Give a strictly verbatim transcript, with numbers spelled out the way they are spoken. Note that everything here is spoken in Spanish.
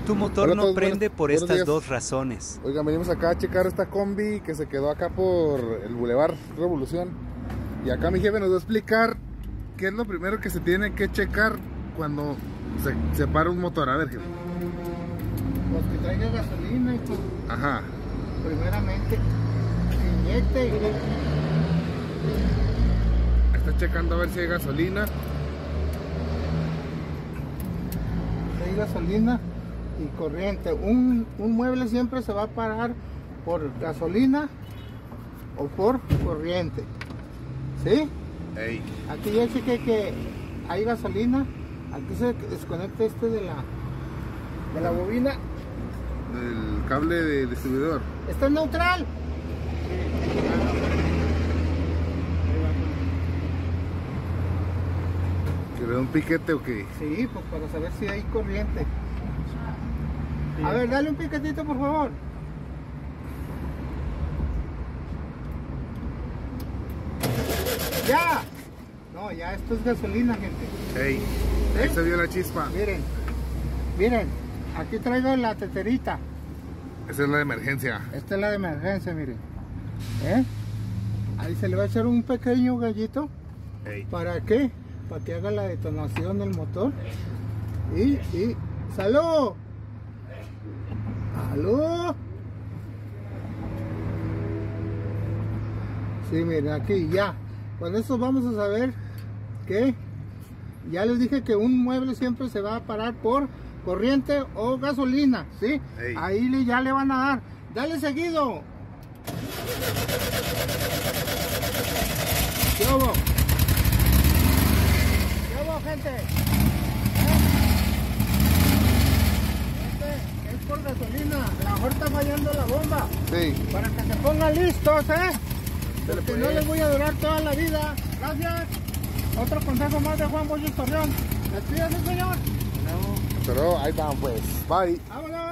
Tu motor Hola a no todos, prende buenos- por buenos estas días. dos razones. Oigan, venimos acá a checar esta combi que se quedó acá por el Boulevard Revolución. Y acá mi jefe nos va a explicar qué es lo primero que se tiene que checar cuando se, se para un motor. A ver, jefe. Pues que traiga gasolina y pues, Ajá. primeramente que inyecte y Está checando a ver si hay gasolina. hay gasolina y corriente. Un, un mueble siempre se va a parar por gasolina o por corriente. ¿Sí? Ey. Aquí ya chequé que hay gasolina. Aquí se desconecta este de la de la bobina. El cable de distribuidor. Está en neutral. ¿Que le da un piquete o qué? Sí, pues para saber si hay corriente. A ver, dale un piquetito por favor. ¡Ya! No, ya esto es gasolina, gente. Ey. ¿Sí? Ahí se vio la chispa. Miren, miren, aquí traigo la teterita. Esa es la de emergencia. Esta es la de emergencia, miren. ¿Eh? Ahí se le va a echar un pequeño gallito. Ey. ¿Para qué? Para que haga la detonación del motor. Y, y, ¡salud! ¡Salud! Sí, miren, aquí ya. Con eso vamos a saber que ya les dije que un mueble siempre se va a parar por corriente o gasolina, ¿sí? Ey. Ahí le, ya le van a dar. Dale seguido. ¿Qué hubo? ¿Qué hubo, gente? ¿Eh? Este es por gasolina. A lo mejor está fallando la bomba. Sí. Para que se pongan listos, ¿eh? Dale, Porque pues. no les voy a durar toda la vida. Gracias. Otro consejo más de Juan Bollos Torreón. Despídase, señor. Pero ahí van pues. Bye. Vámonos.